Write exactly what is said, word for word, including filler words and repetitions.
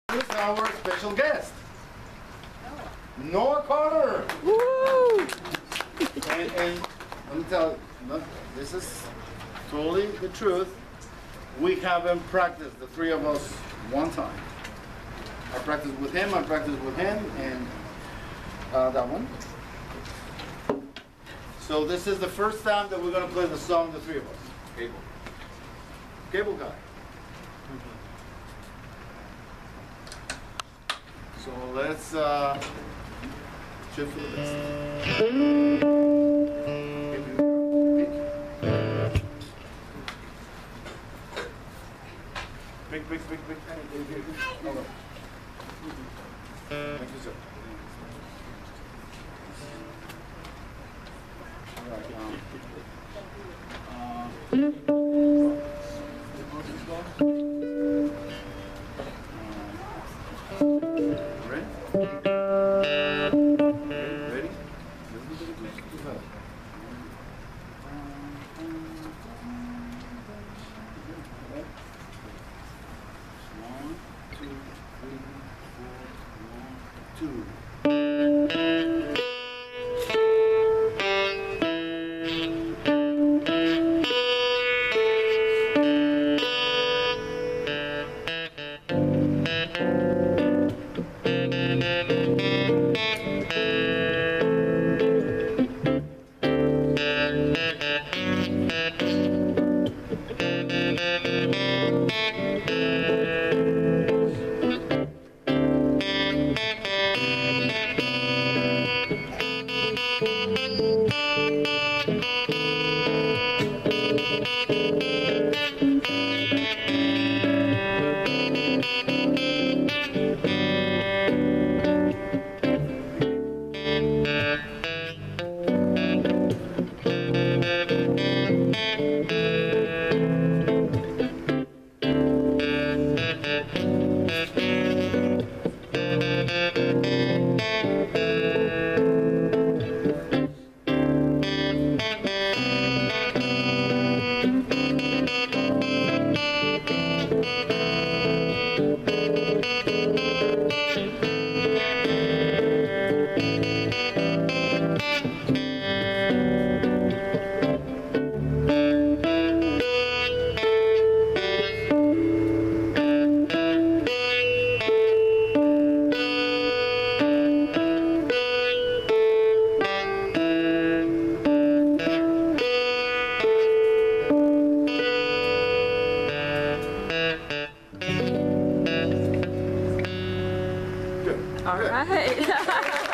Here's our special guest, Noah Carter. Woo! And, and let me tell you, look, this is totally the truth. We haven't practiced, the three of us, one time. I practiced with him, I practiced with him, and uh, that one. So this is the first time that we're going to play the song, the three of us. Cable. Cable guy. So let's uh, shoot for the best. Big, big, big, big, big. Hold on. Thank you, sir. All right. Um, uh, ready? Ready? One, two, three, four, one, two. All right.